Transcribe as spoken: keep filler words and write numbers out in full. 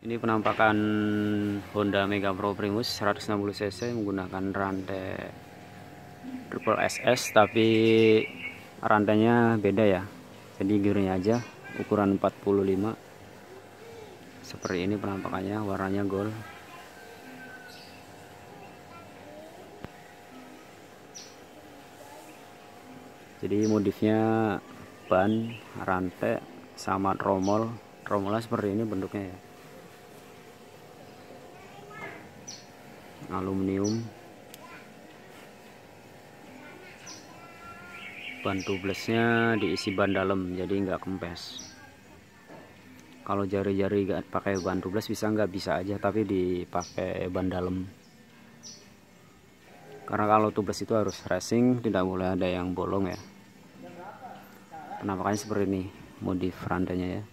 Ini penampakan Honda Mega Pro Primus seratus enam puluh cc menggunakan rantai Triple S S, tapi rantainya beda ya. Jadi gearnya aja ukuran empat puluh lima. Seperti ini penampakannya, warnanya gold. Jadi modifnya ban, rantai, sama tromol. Tromolnya seperti ini bentuknya ya. Aluminium. Ban tublesnya diisi ban dalam, jadi nggak kempes. Kalau jari-jari nggak pakai ban tubles bisa nggak bisa aja, tapi dipakai ban dalam. Karena kalau tubles itu harus racing, tidak boleh ada yang bolong ya. Penampakannya seperti ini modif rantainya ya.